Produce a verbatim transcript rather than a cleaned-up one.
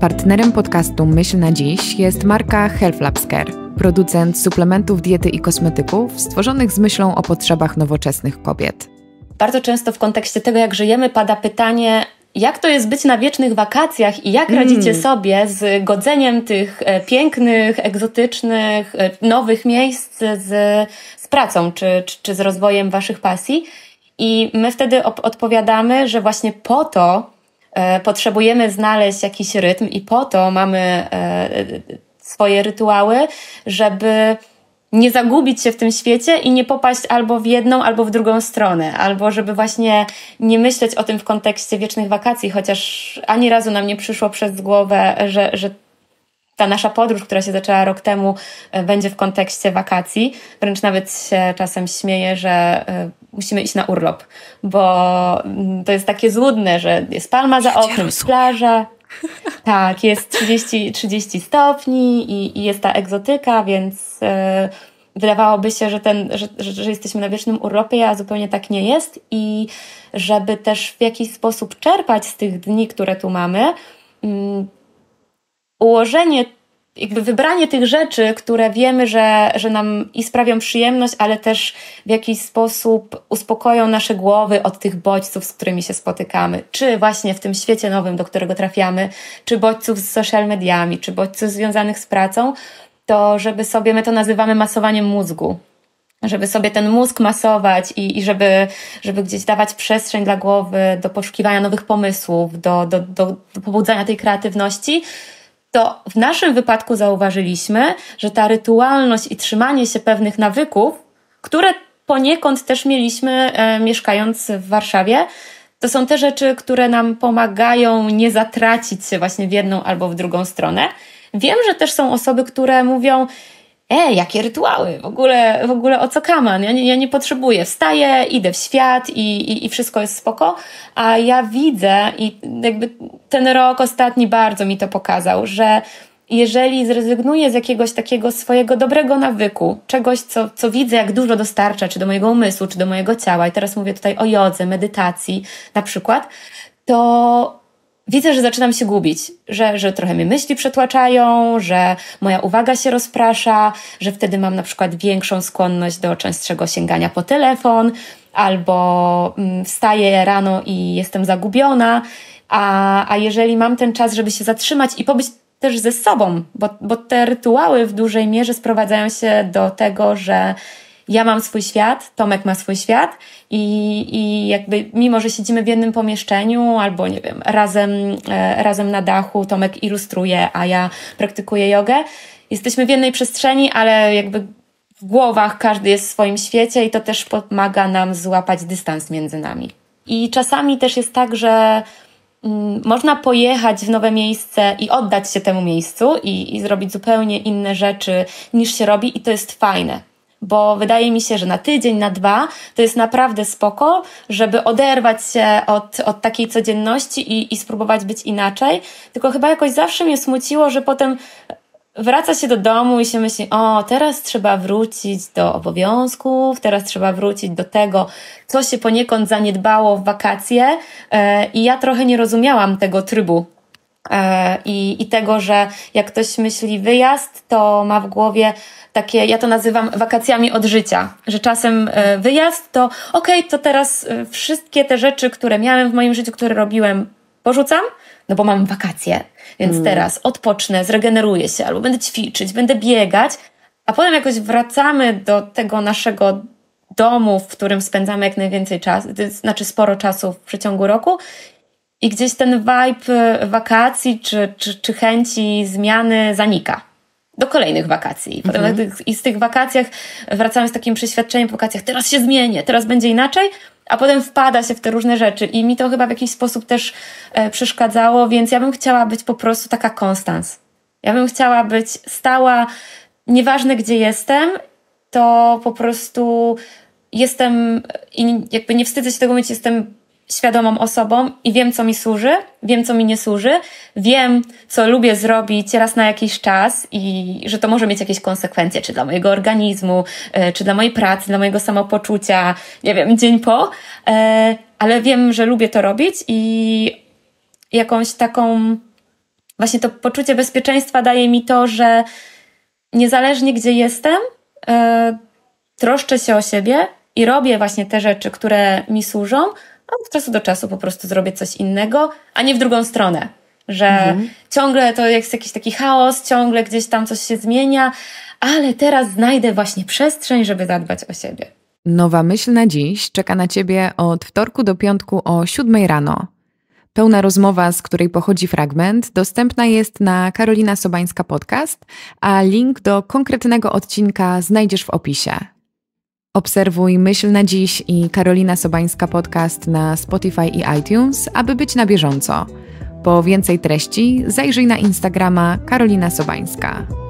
Partnerem podcastu Myśl na dziś jest marka Health Labs Care, producent suplementów diety i kosmetyków stworzonych z myślą o potrzebach nowoczesnych kobiet. Bardzo często w kontekście tego, jak żyjemy, pada pytanie, jak to jest być na wiecznych wakacjach i jak mm. radzicie sobie z godzeniem tych e, pięknych, egzotycznych, e, nowych miejsc z, z pracą czy, czy, czy z rozwojem waszych pasji. I my wtedy op- odpowiadamy, że właśnie po to e, potrzebujemy znaleźć jakiś rytm i po to mamy e, swoje rytuały, żeby nie zagubić się w tym świecie i nie popaść albo w jedną, albo w drugą stronę. Albo żeby właśnie nie myśleć o tym w kontekście wiecznych wakacji, chociaż ani razu nam nie przyszło przez głowę, że, że ta nasza podróż, która się zaczęła rok temu, będzie w kontekście wakacji. Wręcz nawet się czasem śmieję, że musimy iść na urlop, bo to jest takie złudne, że jest palma za oknem, jest plaża. Tak, jest trzydzieści, trzydzieści stopni i, i jest ta egzotyka, więc yy, wydawałoby się, że, ten, że, że, że jesteśmy na wiecznym urlopie, a zupełnie tak nie jest. I żeby też w jakiś sposób czerpać z tych dni, które tu mamy, yy, ułożenie, jakby wybranie tych rzeczy, które wiemy, że, że nam i sprawią przyjemność, ale też w jakiś sposób uspokoją nasze głowy od tych bodźców, z którymi się spotykamy. Czy właśnie w tym świecie nowym, do którego trafiamy, czy bodźców z social mediami, czy bodźców związanych z pracą, to żeby sobie, my to nazywamy masowaniem mózgu, żeby sobie ten mózg masować i, i żeby, żeby gdzieś dawać przestrzeń dla głowy do poszukiwania nowych pomysłów, do, do, do, do pobudzania tej kreatywności, to w naszym wypadku zauważyliśmy, że ta rytualność i trzymanie się pewnych nawyków, które poniekąd też mieliśmy e, mieszkając w Warszawie, to są te rzeczy, które nam pomagają nie zatracić się właśnie w jedną albo w drugą stronę. Wiem, że też są osoby, które mówią, e, jakie rytuały, w ogóle, w ogóle o co kaman, ja nie, ja nie potrzebuję, wstaję, idę w świat i, i, i wszystko jest spoko, a ja widzę i jakby ten rok ostatni bardzo mi to pokazał, że jeżeli zrezygnuję z jakiegoś takiego swojego dobrego nawyku, czegoś, co, co widzę, jak dużo dostarcza, czy do mojego umysłu, czy do mojego ciała, i teraz mówię tutaj o jodze, medytacji na przykład, to widzę, że zaczynam się gubić, że, że trochę mnie myśli przetłaczają, że moja uwaga się rozprasza, że wtedy mam na przykład większą skłonność do częstszego sięgania po telefon, albo mm, wstaję rano i jestem zagubiona, a, a jeżeli mam ten czas, żeby się zatrzymać i pobyć też ze sobą, bo, bo te rytuały w dużej mierze sprowadzają się do tego, że ja mam swój świat, Tomek ma swój świat i, i jakby mimo, że siedzimy w jednym pomieszczeniu albo nie wiem, razem, e, razem na dachu, Tomek ilustruje, a ja praktykuję jogę, jesteśmy w jednej przestrzeni, ale jakby w głowach każdy jest w swoim świecie i to też pomaga nam złapać dystans między nami. I czasami też jest tak, że mm, można pojechać w nowe miejsce i oddać się temu miejscu i, i zrobić zupełnie inne rzeczy niż się robi i to jest fajne. Bo wydaje mi się, że na tydzień, na dwa to jest naprawdę spoko, żeby oderwać się od, od takiej codzienności i, i spróbować być inaczej. Tylko chyba jakoś zawsze mnie smuciło, że potem wraca się do domu i się myśli, o, teraz trzeba wrócić do obowiązków, teraz trzeba wrócić do tego, co się poniekąd zaniedbało w wakacje. I ja trochę nie rozumiałam tego trybu. I, i tego, że jak ktoś myśli wyjazd, to ma w głowie takie, ja to nazywam wakacjami od życia, że czasem wyjazd to okej, okay, to teraz wszystkie te rzeczy, które miałem w moim życiu, które robiłem, porzucam, no bo mam wakacje, więc mm. teraz odpocznę, zregeneruję się, albo będę ćwiczyć, będę biegać, a potem jakoś wracamy do tego naszego domu, w którym spędzamy jak najwięcej czasu, znaczy sporo czasu w przeciągu roku. I gdzieś ten vibe wakacji czy, czy, czy chęci zmiany zanika do kolejnych wakacji. Potem mhm. I z tych wakacjach wracamy z takim przeświadczeniem po wakacjach, teraz się zmienię, teraz będzie inaczej, a potem wpada się w te różne rzeczy i mi to chyba w jakiś sposób też e, przeszkadzało, więc ja bym chciała być po prostu taka konstans. Ja bym chciała być stała, nieważne gdzie jestem, to po prostu jestem i jakby nie wstydzę się tego mówić, jestem świadomą osobą i wiem, co mi służy, wiem, co mi nie służy, wiem, co lubię zrobić raz na jakiś czas i że to może mieć jakieś konsekwencje, czy dla mojego organizmu, czy dla mojej pracy, dla mojego samopoczucia, nie wiem, dzień po, ale wiem, że lubię to robić i jakąś taką Właśnie to poczucie bezpieczeństwa daje mi to, że niezależnie gdzie jestem, yy, troszczę się o siebie i robię właśnie te rzeczy, które mi służą, a od czasu do czasu po prostu zrobię coś innego, a nie w drugą stronę. Że mhm. ciągle to jest jakiś taki chaos, ciągle gdzieś tam coś się zmienia, ale teraz znajdę właśnie przestrzeń, żeby zadbać o siebie. Nowa myśl na dziś czeka na Ciebie od wtorku do piątku o siódmej rano. Pełna rozmowa, z której pochodzi fragment, dostępna jest na Karolina Sobańska Podcast, a link do konkretnego odcinka znajdziesz w opisie. Obserwuj Myśl na dziś i Karolina Sobańska Podcast na Spotify i iTunes, aby być na bieżąco. Po więcej treści zajrzyj na Instagrama Karolina Sobańska.